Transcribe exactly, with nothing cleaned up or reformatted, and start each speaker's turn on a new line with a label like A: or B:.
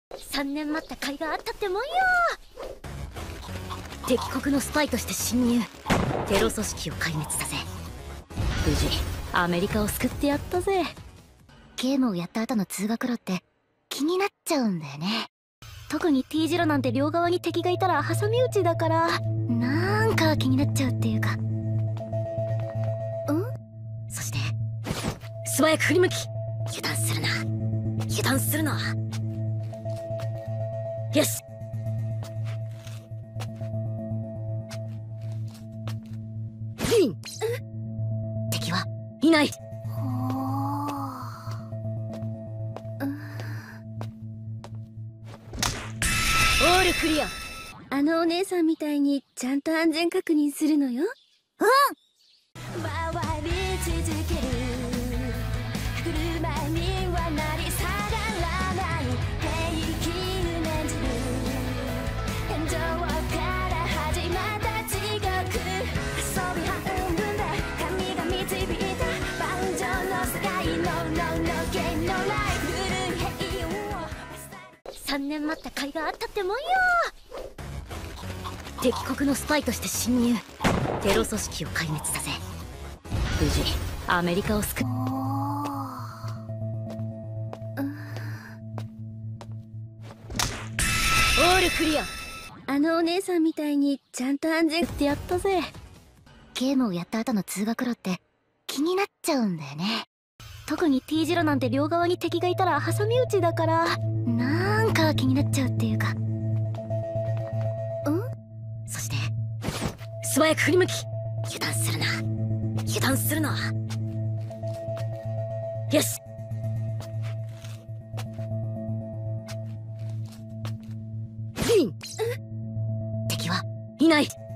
A: さんねん待った甲斐があったってもんよ。敵国のスパイとして侵入、テロ組織を壊滅させ、無事アメリカを救ってやったぜ。ゲームをやった後の通学路って気になっちゃうんだよね。特に T 字路なんて両側に敵がいたら挟み撃ちだから、なんか気になっちゃうっていうか。ん？そして素早く振り向き、油断するな油断するな。よし。敵はいない。オールクリア。
B: あのお姉さんみたいにちゃんと安全確認するのよ。
A: うん。
B: 回り続ける車にはなり下がらない平気を念じる天井から始まった地獄。遊び半分で神が導いた万丈の世界のののゲームのライフ古い平穏を
A: さんねん待った甲斐があったってもんよ。敵国のスパイとして侵入、テロ組織を壊滅させ、無事アメリカを救っ。オールクリア。
B: あのお姉さんみたいにちゃんと安全
A: ってやったぜ。
B: ゲームをやった後の通学路って気になっちゃうんだよね。特に T 字路なんて両側に敵がいたら挟み撃ちだから、なんか気になっちゃうっていうか。ん？
A: そして素早く振り向き、油断するな油断するな。よし。敵はいない。